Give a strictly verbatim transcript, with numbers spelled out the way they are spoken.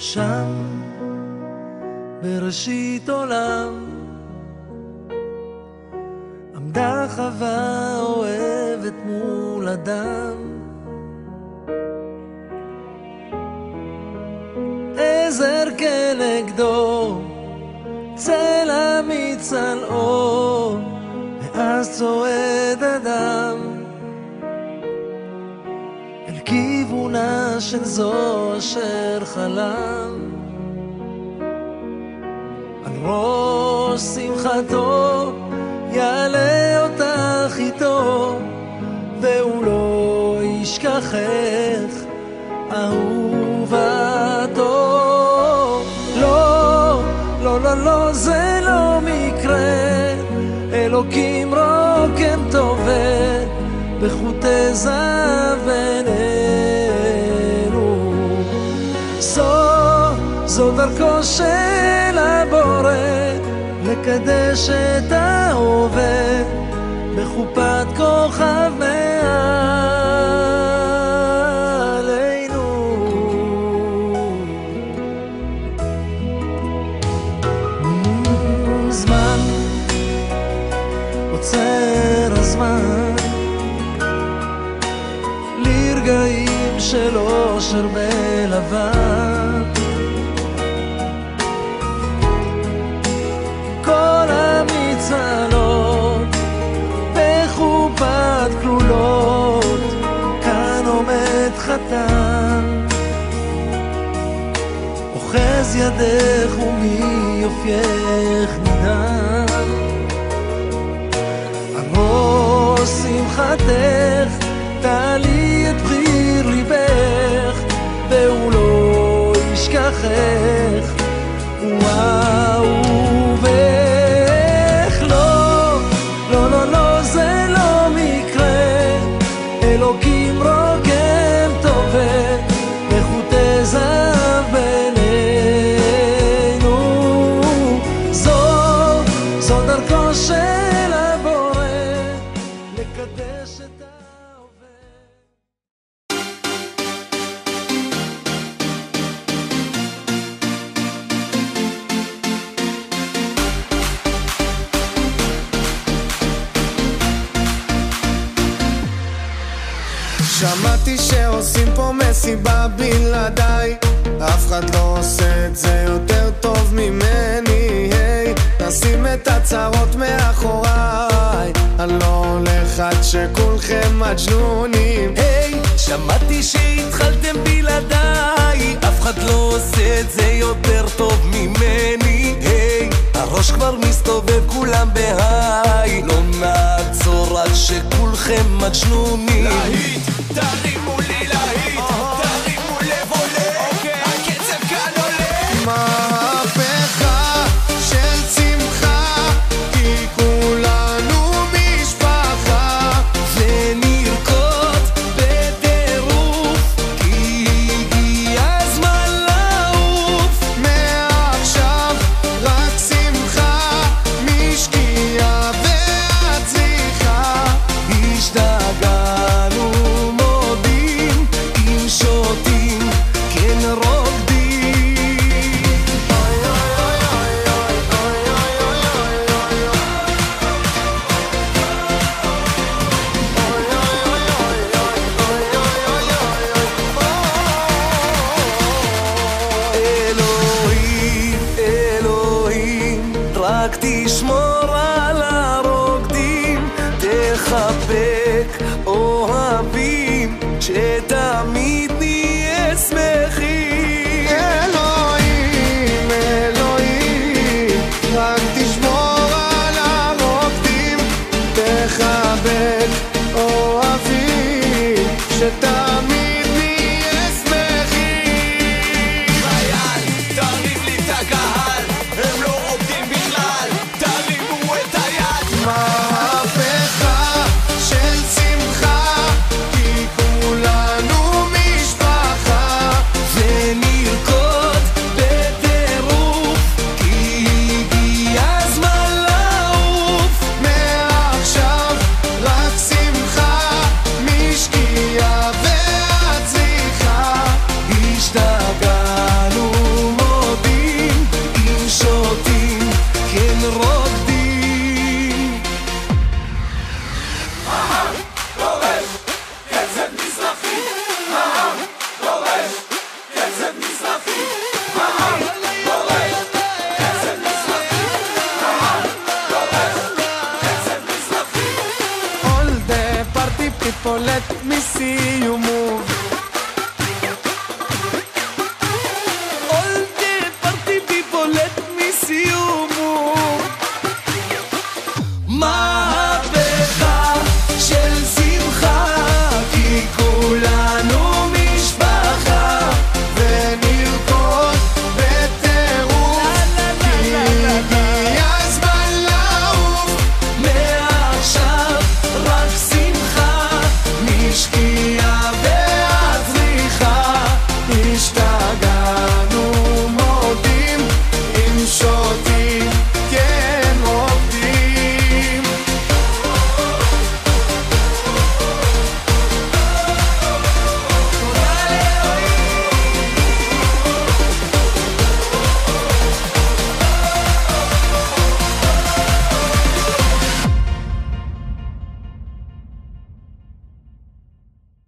שם בראשית עולם עמדה חווה אוהבת מול אדם, עזר כנגדו צל אמיץ על אור, ואז צועד אדם אל כיוונה של זו אשר חלם. על ראש שמחתו יעלה אותך איתו, והוא לא ישכחך אהובתו. לא, לא, לא, לא, זה לא מקרה, אלוקים רוקם טובה בחוטי זהב בינינו. זו, זו דרכו של הבורא לקדש את ההווה בחופת כוכב מעלינו. זמן עוצר הזמן לרגעים של אושר בלבן, כל המצלות בחופת כלולות, כאן עומד חתן אוחז ידך ומיופייך נדן. על ראש שמחתך תעלי את בחיר ליבך, והוא לא ישכחך ואהובך. לא, לא, לא, לא, זה לא מקרה, אלוקים רוקם טובה בחוטי זהב בינינו. זו, זו דרכו של הבורא לקדש את ההווה. שמעתי שעושים פה מסיבה בלעדיי, אף אחד לא עושה את זה יותר טוב ממני. היי, נשים את הצרות מאחוריי, אני לא הולך עד שכולכם מג'נונים. היי, שמעתי שהתחלתם בלעדיי, אף אחד לא עושה את זה יותר טוב ממני. היי, הראש כבר מסתובב כולם בהיי, לא נעצור עד שכולכם מג'נונים. להיט, תרימו לי להיט, תרימו לב עולה, הקצב כאן עולה. מהפכה של שמחה, כי כולנו משפחה, ונרקוד בטירוף, כי הגיע הזמן לעוף. מעכשיו רק שמחה, משקיעה והצליחה. השתגענו מודים, אם שותים כן רוקדים. אלוהים, אלוהים, רק תשמור על הרוקדים, תחבק אוהבים,